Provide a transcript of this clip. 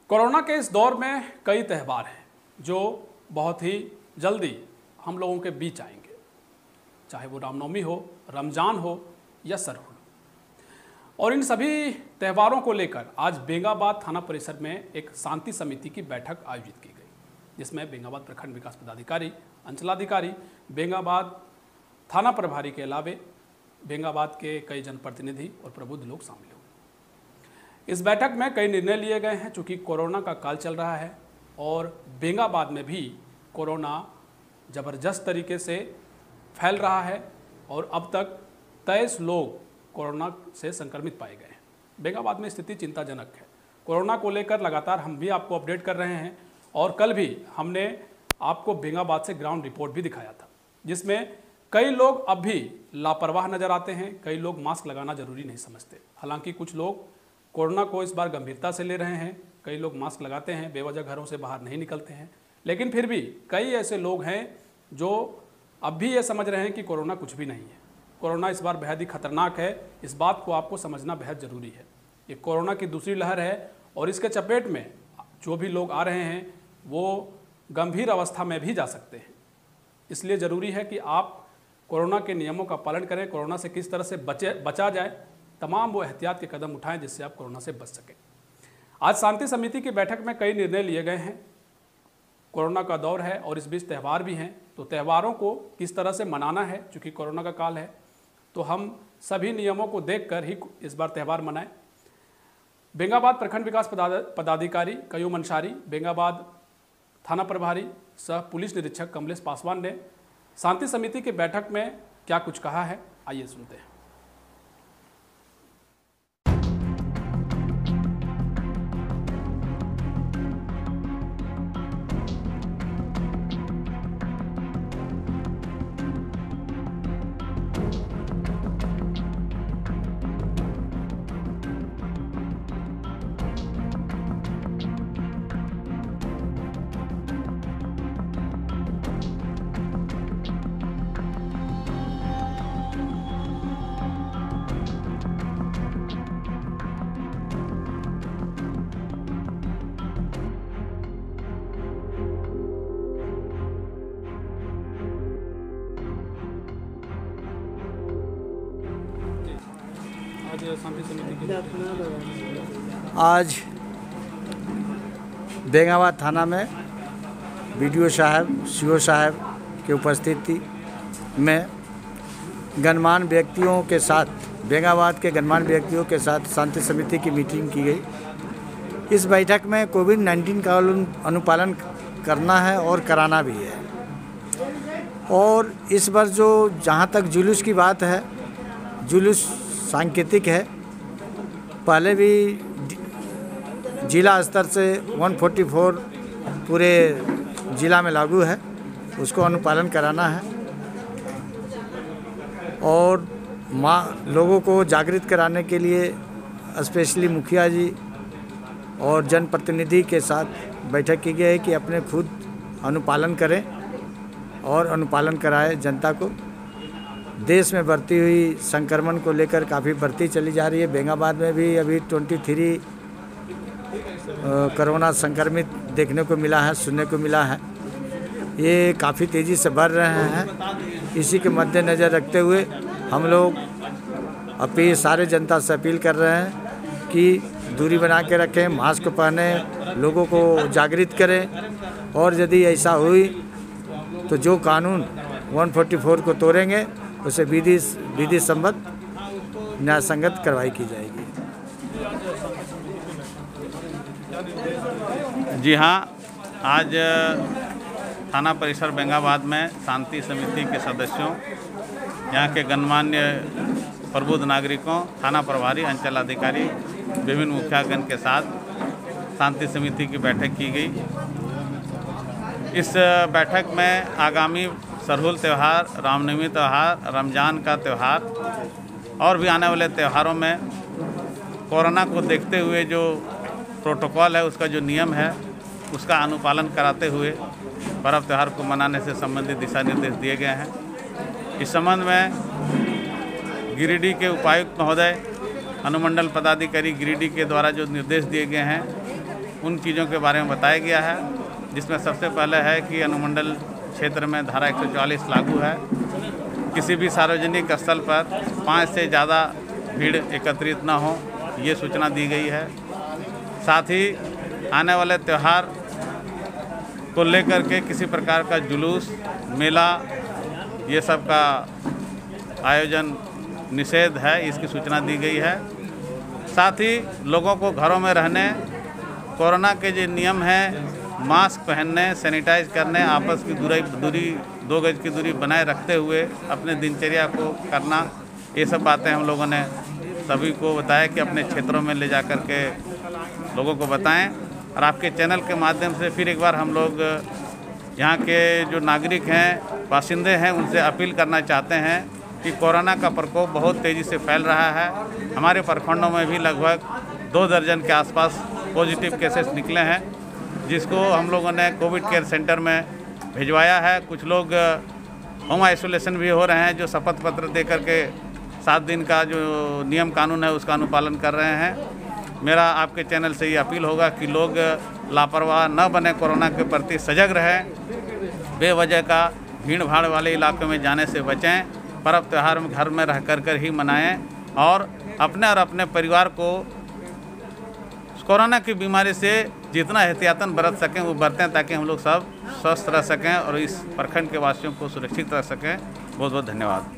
Corona के इस दौर में कई त्यौहार हैं जो बहुत ही जल्दी हम लोगों के बीच आएंगे, चाहे वो रामनवमी हो, रमज़ान हो या सरहुल। और इन सभी त्योहारों को लेकर आज बेंगाबाद थाना परिसर में एक शांति समिति की बैठक आयोजित की गई, जिसमें बेंगाबाद प्रखंड विकास पदाधिकारी, अंचलाधिकारी, बेंगाबाद थाना प्रभारी के अलावे बेंगाबाद के कई जनप्रतिनिधि और प्रबुद्ध लोग शामिल हुए। इस बैठक में कई निर्णय लिए गए हैं। चूँकि कोरोना का काल चल रहा है और बेंगाबाद में भी कोरोना ज़बरदस्त तरीके से फैल रहा है और अब तक 23 लोग कोरोना से संक्रमित पाए गए हैं। बेंगाबाद में स्थिति चिंताजनक है। कोरोना को लेकर लगातार हम भी आपको अपडेट कर रहे हैं और कल भी हमने आपको बेंगाबाद से ग्राउंड रिपोर्ट भी दिखाया था, जिसमें कई लोग अब भी लापरवाह नज़र आते हैं। कई लोग मास्क लगाना जरूरी नहीं समझते। हालांकि कुछ लोग कोरोना को इस बार गंभीरता से ले रहे हैं। कई लोग मास्क लगाते हैं, बेवजह घरों से बाहर नहीं निकलते हैं, लेकिन फिर भी कई ऐसे लोग हैं जो अब भी ये समझ रहे हैं कि कोरोना कुछ भी नहीं है। कोरोना इस बार बेहद ही खतरनाक है। इस बात को आपको समझना बेहद ज़रूरी है। ये कोरोना की दूसरी लहर है और इसके चपेट में जो भी लोग आ रहे हैं वो गंभीर अवस्था में भी जा सकते हैं। इसलिए ज़रूरी है कि आप कोरोना के नियमों का पालन करें। कोरोना से किस तरह से बचा जाए, तमाम वो एहतियात के कदम उठाएं जिससे आप कोरोना से बच सकें। आज शांति समिति की बैठक में कई निर्णय लिए गए हैं। कोरोना का दौर है और इस बीच त्यौहार भी हैं, तो त्यौहारों को किस तरह से मनाना है। चूँकि कोरोना का काल है तो हम सभी नियमों को देखकर ही इस बार त्यौहार मनाएं। बेंगाबाद प्रखंड विकास पदाधिकारी कयूम अंसारी, बेंगाबाद थाना प्रभारी सह पुलिस निरीक्षक कमलेश पासवान ने शांति समिति की बैठक में क्या कुछ कहा है, आइए सुनते हैं। आज बेंगाबाद थाना में बीडीओ साहब, सीओ साहब के उपस्थिति में गणमान्य व्यक्तियों के साथ, बेंगाबाद के गणमान्य व्यक्तियों के साथ शांति समिति की मीटिंग की गई। इस बैठक में कोविड-19 का अनुपालन करना है और कराना भी है। और इस बार जो जहाँ तक जुलूस की बात है, जुलूस सांकेतिक है। पहले भी जिला स्तर से 144 पूरे जिला में लागू है, उसको अनुपालन कराना है और लोगों को जागृत कराने के लिए स्पेशली मुखिया जी और जनप्रतिनिधि के साथ बैठक की गई है कि अपने खुद अनुपालन करें और अनुपालन कराएं जनता को। देश में बढ़ती हुई संक्रमण को लेकर काफ़ी बढ़ती चली जा रही है। बेंगाबाद में भी अभी 23 कोरोना संक्रमित देखने को मिला है, सुनने को मिला है। ये काफ़ी तेज़ी से बढ़ रहे हैं। इसी के मद्देनज़र रखते हुए हम लोग सारे जनता से अपील कर रहे हैं कि दूरी बना के रखें, मास्क पहने, लोगों को जागृत करें और यदि ऐसा हुई तो जो कानून 144 को तोड़ेंगे उसे विधि सम्मत न्यायसंगत कार्रवाई की जाएगी। जी हाँ, आज थाना परिसर बेंगाबाद में शांति समिति के सदस्यों, यहाँ के गणमान्य प्रबुद्ध नागरिकों, थाना प्रभारी, अंचलाधिकारी, विभिन्न मुखियागण के साथ शांति समिति की बैठक की गई। इस बैठक में आगामी सरहुल त्यौहार, रामनवमी त्यौहार, रमज़ान का त्यौहार और भी आने वाले त्योहारों में कोरोना को देखते हुए जो प्रोटोकॉल है, उसका जो नियम है, उसका अनुपालन कराते हुए पर्व त्यौहार को मनाने से संबंधित दिशा निर्देश दिए गए हैं। इस संबंध में गिरिडीह के उपायुक्त महोदय, अनुमंडल पदाधिकारी गिरिडीह के द्वारा जो निर्देश दिए गए हैं उन चीज़ों के बारे में बताया गया है, जिसमें सबसे पहले है कि अनुमंडल क्षेत्र में धारा 144 लागू है। किसी भी सार्वजनिक स्थल पर 5 से ज़्यादा भीड़ एकत्रित न हो, ये सूचना दी गई है। साथ ही आने वाले त्यौहार को लेकर के किसी प्रकार का जुलूस, मेला, ये सब का आयोजन निषेध है, इसकी सूचना दी गई है। साथ ही लोगों को घरों में रहने, कोरोना के जो नियम हैं, मास्क पहनने, सैनिटाइज करने, आपस की दूरी 2 गज की दूरी बनाए रखते हुए अपने दिनचर्या को करना, ये सब बातें हम लोगों ने सभी को बताया कि अपने क्षेत्रों में ले जा कर के लोगों को बताएं। और आपके चैनल के माध्यम से फिर एक बार हम लोग यहाँ के जो नागरिक हैं, बाशिंदे हैं, उनसे अपील करना चाहते हैं कि कोरोना का प्रकोप बहुत तेज़ी से फैल रहा है। हमारे प्रखंडों में भी लगभग 2 दर्जन के आसपास पॉजिटिव केसेस निकले हैं, जिसको हम लोगों ने कोविड केयर सेंटर में भिजवाया है। कुछ लोग होम आइसोलेशन भी हो रहे हैं, जो शपथ पत्र दे करके 7 दिन का जो नियम कानून है उसका अनुपालन कर रहे हैं। मेरा आपके चैनल से ये अपील होगा कि लोग लापरवाह न बने, कोरोना के प्रति सजग रहें, बेवजह का भीड़ भाड़ वाले इलाकों में जाने से बचें, पर्व त्यौहार में घर में रह कर ही मनाएं और अपने परिवार को कोरोना की बीमारी से जितना एहतियातन बरत सकें वो बरतें, ताकि हम लोग सब स्वस्थ रह सकें और इस प्रखंड के वासियों को सुरक्षित रख सकें। बहुत बहुत धन्यवाद।